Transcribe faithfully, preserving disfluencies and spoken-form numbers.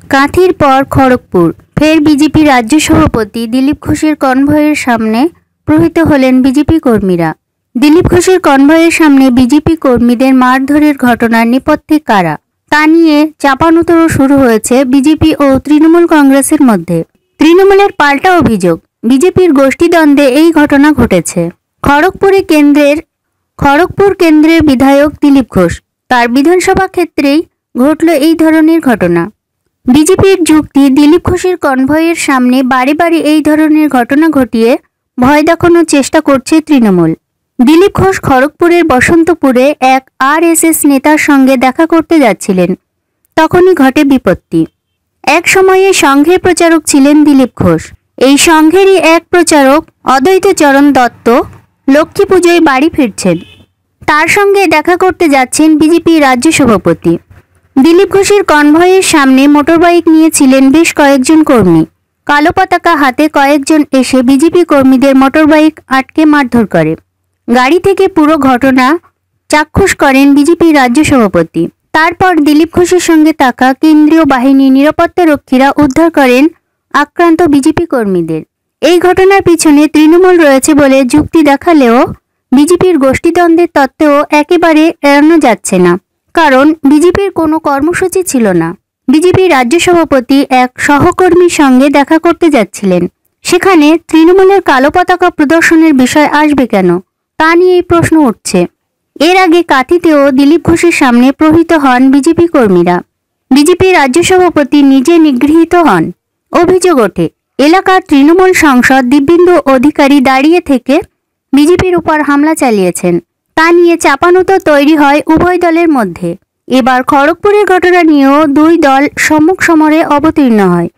কাঁথির পর খড়গপুর, ফের বিজেপি রাজ্য সভাপতি দিলীপ ঘোষের কনভয়ের সামনে প্রহৃত হলেন বিজেপি কর্মীরা। দিলীপ ঘোষের কনভয়ের সামনে বিজেপি কর্মীদের মারধরের ঘটনার নেপথ্যে কারা, তা নিয়ে চাপানুতোর শুরু হয়েছে বিজেপি ও তৃণমূল কংগ্রেসের মধ্যে। তৃণমূলের পাল্টা অভিযোগ, বিজেপির গোষ্ঠীদ্বন্দ্বে এই ঘটনা ঘটেছে। খড়গপুরে কেন্দ্রের খড়গপুর কেন্দ্রের বিধায়ক দিলীপ ঘোষ, তার বিধানসভা ক্ষেত্রেই ঘটল এই ধরনের ঘটনা। বিজেপির যুক্তি, দিলীপ ঘোষের কনভয়ের সামনে বারে বারে এই ধরনের ঘটনা ঘটিয়ে ভয় দেখানোর চেষ্টা করছে তৃণমূল। দিলীপ ঘোষ খড়গপুরের বসন্তপুরে এক আরএসএস নেতার সঙ্গে দেখা করতে যাচ্ছিলেন, তখনই ঘটে বিপত্তি। এক সময়ে সংঘের প্রচারক ছিলেন দিলীপ ঘোষ। এই সংঘেরই এক প্রচারক অদ্বৈতচরণ দত্ত লক্ষ্মী পুজোয় বাড়ি ফিরছেন, তার সঙ্গে দেখা করতে যাচ্ছেন বিজেপি রাজ্য সভাপতি। দিলীপ ঘোষের কনভয়ের সামনে মোটরবাইক নিয়েছিলেন বেশ কয়েকজন কর্মী। কালো পতাকা হাতে কয়েকজন এসে বিজেপি কর্মীদের মোটরবাইক আটকে মারধর করে। গাড়ি থেকে পুরো ঘটনা চাক্ষুষ করেন বিজেপি রাজ্য সভাপতি। তারপর দিলীপ ঘোষের সঙ্গে থাকা কেন্দ্রীয় বাহিনীর নিরাপত্তারক্ষীরা উদ্ধার করেন আক্রান্ত বিজেপি কর্মীদের। এই ঘটনার পিছনে তৃণমূল রয়েছে বলে যুক্তি দেখালেও বিজেপির গোষ্ঠীদ্বন্দ্বের তত্ত্বেও একেবারে এড়ানো যাচ্ছে না, কারণ বিজেপির কোনো কর্মসূচি ছিল না। বিজেপি রাজ্য সভাপতি এক সহকর্মীর সঙ্গে দেখা করতে যাচ্ছিলেন, সেখানে তৃণমূলের কালো পতাকা প্রদর্শনের বিষয় আসবে কেন, তা নিয়েই প্রশ্ন উঠছে। এর আগে কাঁথিতেও দিলীপ ঘোষের সামনে প্রহৃত হন বিজেপি কর্মীরা। বিজেপি রাজ্য সভাপতি নিজে নিগৃহীত হন। অভিযোগ ওঠে, এলাকার তৃণমূল সাংসদ দিব্যেন্দু অধিকারী দাঁড়িয়ে থেকে বিজেপির উপর হামলা চালিয়েছেন, তা নিয়ে চাপানুতোর তৈরি হয় উভয় দলের মধ্যে। এবার খড়গপুরের ঘটনা নিয়েও দুই দল সম্মুখ সমরে অবতীর্ণ হয়।